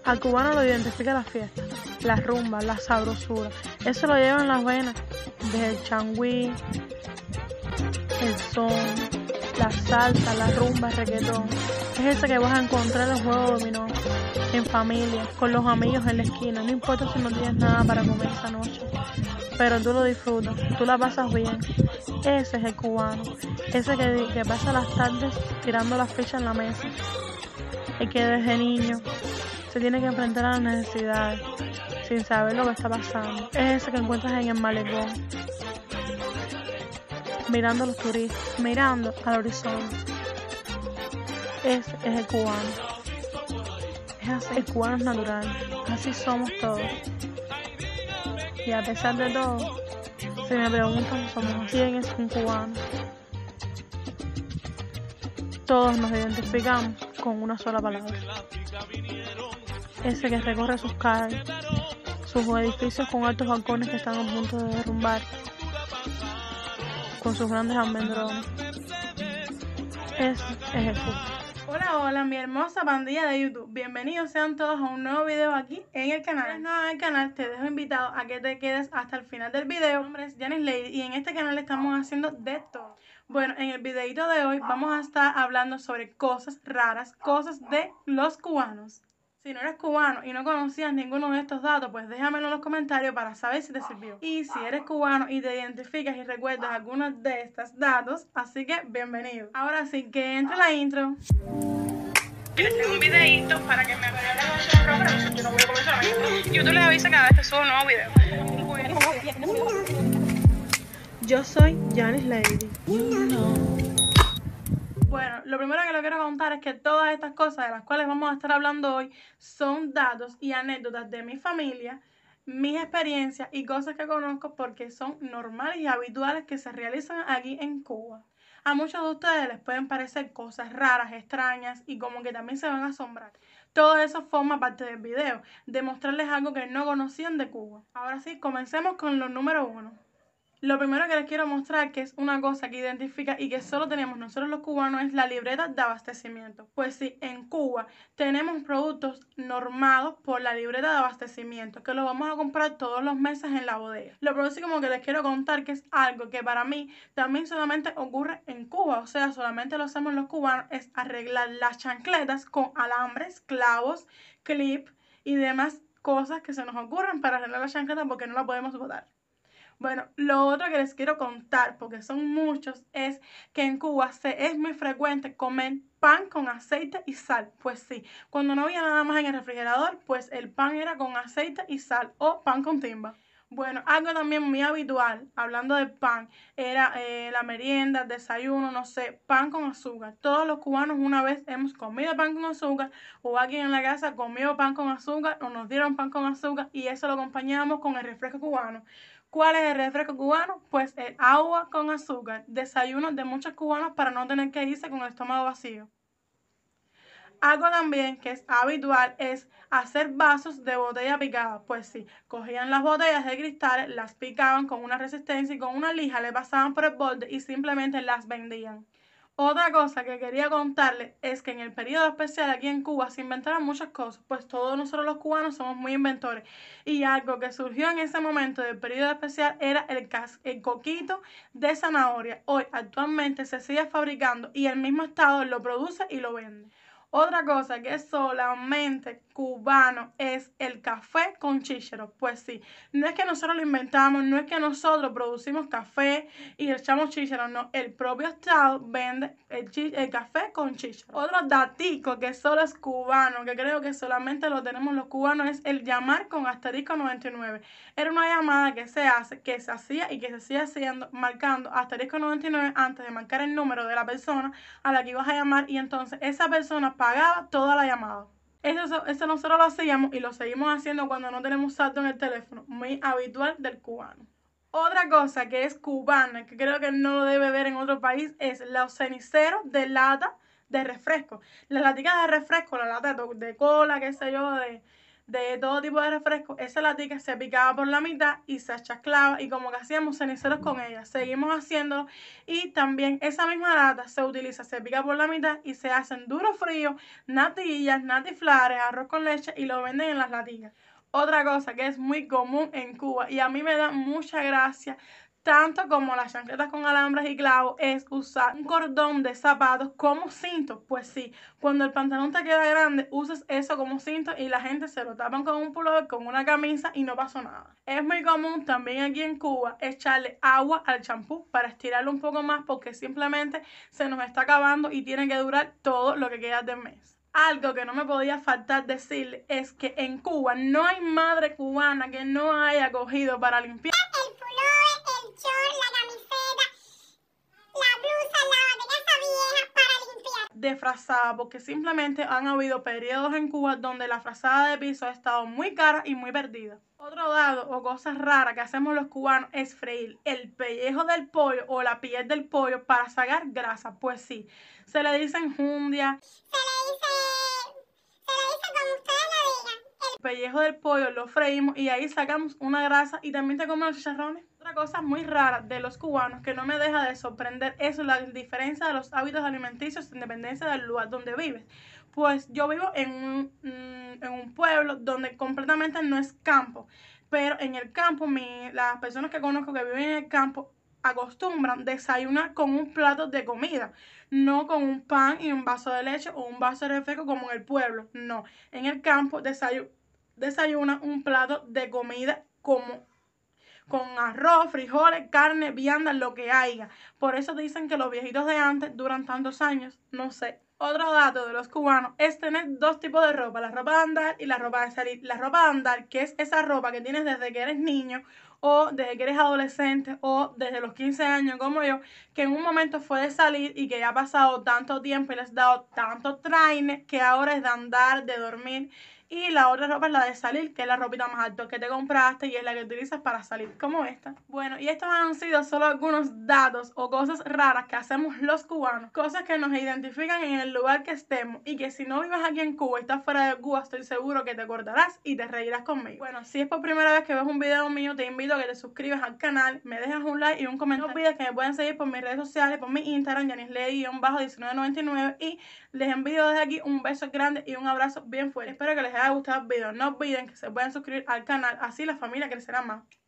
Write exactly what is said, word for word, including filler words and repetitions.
Al cubano lo identifica la fiesta, la rumba, la sabrosura. Eso lo lleva en las venas, desde el changüí, el son, la salsa, la rumba, el reggaetón. Es ese que vas a encontrar en el juego dominó, en familia, con los amigos en la esquina. No importa si no tienes nada para comer esa noche, pero tú lo disfrutas, tú la pasas bien. Ese es el cubano, ese que, que pasa las tardes tirando las fichas en la mesa, el que desde niño se tiene que enfrentar a las necesidades sin saber lo que está pasando. Es ese que encuentras en el malecón, mirando a los turistas, mirando al horizonte. Ese es el cubano. Es así, el cubano es natural, así somos todos. Y a pesar de todo, si me preguntan somos quién es un cubano, todos nos identificamos con una sola palabra. Ese que recorre sus calles, sus edificios con altos balcones que están a punto de derrumbar, con sus grandes almendrones. Ese es el cubano. Hola, hola, mi hermosa pandilla de YouTube. Bienvenidos sean todos a un nuevo video aquí en el canal. Si eres nuevo en el canal, te dejo invitado a que te quedes hasta el final del video. Mi nombre es Janice Lady y en este canal estamos haciendo de todo. Bueno, en el videito de hoy vamos a estar hablando sobre cosas raras, cosas de los cubanos. Si no eres cubano y no conocías ninguno de estos datos, pues déjamelo en los comentarios para saber si te sirvió. Y si eres cubano y te identificas y recuerdas algunos de estos datos, así que bienvenido. Ahora sí, que entre la intro. Les tengo un videito para que me regalen un chorro, pero yo no voy a comer solamente. YouTube les avisa cada vez que subo un nuevo video. Yo soy Janice Lady. Bueno, lo primero que les quiero contar es que todas estas cosas de las cuales vamos a estar hablando hoy son datos y anécdotas de mi familia, mis experiencias y cosas que conozco porque son normales y habituales que se realizan aquí en Cuba. A muchos de ustedes les pueden parecer cosas raras, extrañas y como que también se van a asombrar. Todo eso forma parte del video, de mostrarles algo que no conocían de Cuba. Ahora sí, comencemos con lo número uno. Lo primero que les quiero mostrar, que es una cosa que identifica y que solo tenemos nosotros los cubanos, es la libreta de abastecimiento. Pues sí, en Cuba tenemos productos normados por la libreta de abastecimiento, que los vamos a comprar todos los meses en la bodega. Lo próximo que les quiero contar, que es algo que para mí también solamente ocurre en Cuba, o sea, solamente lo hacemos los cubanos, es arreglar las chancletas con alambres, clavos, clip y demás cosas que se nos ocurren para arreglar las chancletas porque no la podemos botar. Bueno, lo otro que les quiero contar, porque son muchos, es que en Cuba se, es muy frecuente comer pan con aceite y sal. Pues sí, cuando no había nada más en el refrigerador, pues el pan era con aceite y sal o pan con timba. Bueno, algo también muy habitual, hablando de pan, era eh, la merienda, el desayuno, no sé, pan con azúcar. Todos los cubanos una vez hemos comido pan con azúcar o alguien en la casa comió pan con azúcar o nos dieron pan con azúcar y eso lo acompañamos con el refresco cubano. ¿Cuál es el refresco cubano? Pues el agua con azúcar, desayuno de muchos cubanos para no tener que irse con el estómago vacío. Algo también que es habitual es hacer vasos de botella picada. Pues sí, cogían las botellas de cristal, las picaban con una resistencia y con una lija le pasaban por el borde y simplemente las vendían. Otra cosa que quería contarles es que en el periodo especial aquí en Cuba se inventaron muchas cosas, pues todos nosotros los cubanos somos muy inventores. Y algo que surgió en ese momento del periodo especial era el, cas el coquito de zanahoria. Hoy actualmente se sigue fabricando y el mismo estado lo produce y lo vende. Otra cosa que es solamente cubano es el café con chícharos. Pues sí, no es que nosotros lo inventamos, no es que nosotros producimos café y echamos chícharos, no. El propio estado vende el, el café con chícharos. Otro datico que solo es cubano, que creo que solamente lo tenemos los cubanos, es el llamar con asterisco noventa y nueve. Era una llamada que se hace, que se hacía y que se sigue haciendo, marcando asterisco noventa y nueve antes de marcar el número de la persona a la que ibas a llamar y entonces esa persona pagaba toda la llamada. Eso, eso nosotros lo hacíamos y lo seguimos haciendo cuando no tenemos saldo en el teléfono, muy habitual del cubano. Otra cosa que es cubana, que creo que no lo debe ver en otro país, es los ceniceros de lata de refresco. Las laticas de refresco, la lata de cola, qué sé yo, de, de todo tipo de refresco, esa latica se picaba por la mitad y se achaclaba y como que hacíamos ceniceros con ella. Seguimos haciéndolo y también esa misma lata se utiliza, se pica por la mitad y se hacen duro frío, natillas, natiflares, arroz con leche y lo venden en las latillas. Otra cosa que es muy común en Cuba y a mí me da mucha gracia, tanto como las chancletas con alambres y clavos, es usar un cordón de zapatos como cinto. Pues sí, cuando el pantalón te queda grande, usas eso como cinto y la gente se lo tapan con un pullover, con una camisa y no pasó nada. Es muy común también aquí en Cuba echarle agua al champú para estirarlo un poco más porque simplemente se nos está acabando y tiene que durar todo lo que queda del mes. Algo que no me podía faltar decirle es que en Cuba no hay madre cubana que no haya cogido para limpiar el pullover, el short, la camiseta, la blusa, la de casa vieja para limpiar. De frazada, porque simplemente han habido periodos en Cuba donde la frazada de piso ha estado muy cara y muy perdida. Otro dado o cosa rara que hacemos los cubanos es freír el pellejo del pollo o la piel del pollo para sacar grasa. Pues sí, se le dicen jundia. Se le dice, se le dice como ustedes lo digan. El pellejo del pollo lo freímos y ahí sacamos una grasa y también te comen los chicharrones. Otra cosa muy rara de los cubanos que no me deja de sorprender es la diferencia de los hábitos alimenticios en dependencia del lugar donde vives. Pues yo vivo en un, en un pueblo donde completamente no es campo, pero en el campo mi, las personas que conozco que viven en el campo acostumbran desayunar con un plato de comida, no con un pan y un vaso de leche o un vaso de refresco como en el pueblo. No, en el campo desayunan desayuna un plato de comida como con arroz, frijoles, carne, vianda, lo que haya. Por eso dicen que los viejitos de antes duran tantos años, no sé. Otro dato de los cubanos es tener dos tipos de ropa, la ropa de andar y la ropa de salir. La ropa de andar, que es esa ropa que tienes desde que eres niño o desde que eres adolescente o desde los quince años como yo, que en un momento fue de salir y que ya ha pasado tanto tiempo y les has dado tanto traine que ahora es de andar, de dormir. Y la otra ropa es la de salir, que es la ropita más alta que te compraste y es la que utilizas para salir, como esta. Bueno, y estos han sido solo algunos datos o cosas raras que hacemos los cubanos, cosas que nos identifican en el lugar que estemos y que si no vives aquí en Cuba y estás fuera de Cuba, estoy seguro que te acordarás y te reirás conmigo. Bueno, si es por primera vez que ves un video mío, te invito a que te suscribas al canal, me dejas un like y un comentario. No olvides que me pueden seguir por mis redes sociales, por mi Instagram, Yanisley diecinueve noventa y nueve, y les envío desde aquí un beso grande y un abrazo bien fuerte. Espero que les haya gustado el video. No olviden que se pueden suscribir al canal, así la familia crecerá más.